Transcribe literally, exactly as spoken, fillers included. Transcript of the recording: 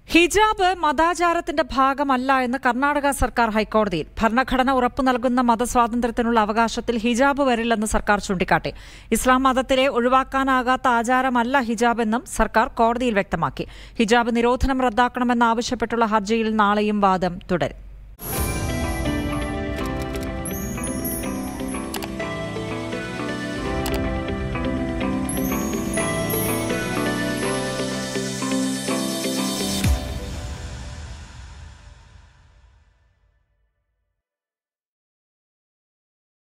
ഹിജാബ് മതാചാരത്തിന്റെ ഭാഗമല്ല എന്ന് കർണാടക സർക്കാർ ഹൈക്കോടതിയിൽ. ഭരണഘടന ഉറപ്പു നൽകുന്ന മതസ്വാതന്ത്ര്യത്തിനുള്ള അവകാശത്തിൽ ഹിജാബ് വരില്ലെന്ന് സർക്കാർ ചൂണ്ടിക്കാട്ടി. ഇസ്ലാം മതത്തിലെ ഒഴിവാക്കാനാകാത്ത ആചാരമല്ല ഹിജാബ് എന്നും സർക്കാർ കോടതിയിൽ വ്യക്തമാക്കി. ഹിജാബ് നിരോധനം റദ്ദാക്കണമെന്നാവശ്യപ്പെട്ടുള്ള ഹർജിയിൽ നാളെയും വാദം തുടരും.